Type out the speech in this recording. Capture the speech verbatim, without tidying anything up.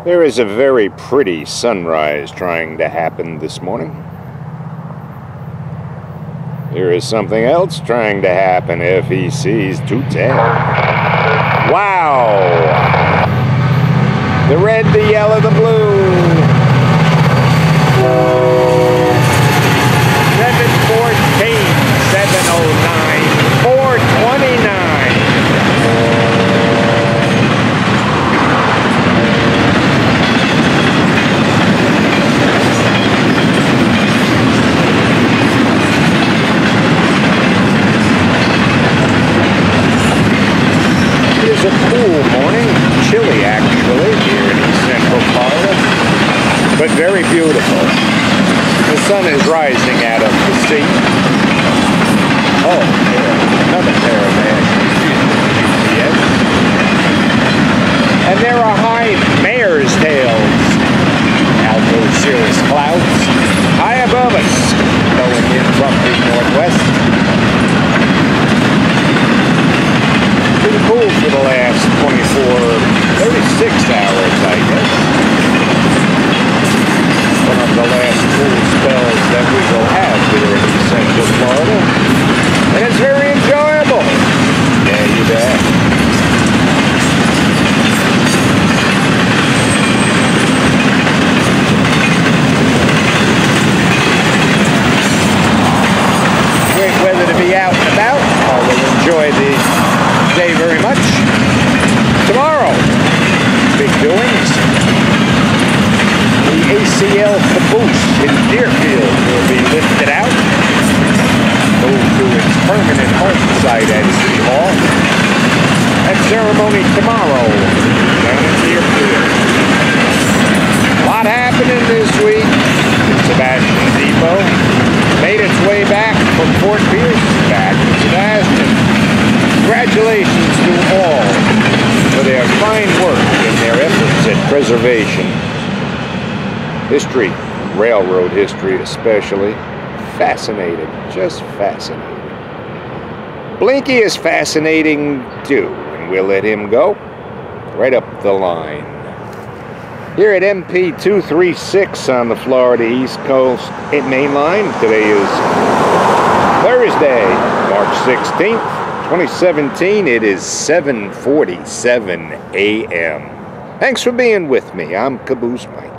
There is a very pretty sunrise trying to happen this morning. There is something else trying to happen, F E C two ten. Wow! The red, the yellow, the blue. seven fourteen, seven oh nine, four twenty-nine. It is a cool morning, chilly actually, here in central Florida, but very beautiful. The sun is rising out of the sea. Oh, yeah, another pair of ashes. Yes. And there are high mare's tails out those cirrus clouds high above us, blowing in from the northwest. Been cool for the last twenty-four, thirty-six hours, I guess. One of the last cool spells that we will have here in central Florida. And it's very enjoyable. Yeah, you bet. Great weather to be out and about. I will enjoy the day very much. Tomorrow, big doings. The A C L caboose in Deerfield will be lifted out, moved to its permanent home site at City Hall. That ceremony tomorrow down in Deerfield. A lot happening this week. Sebastian Depot made its way back from Fort Pierce back to Sebastian. Congratulations to all for their fine work and their efforts at preservation. History, railroad history especially, fascinating, just fascinating. Blinky is fascinating too, and we'll let him go right up the line. Here at M P two thirty-six on the Florida East Coast main line, today is Thursday, March sixteenth, twenty seventeen. It is seven forty-seven a m Thanks for being with me. I'm CabooseMikey.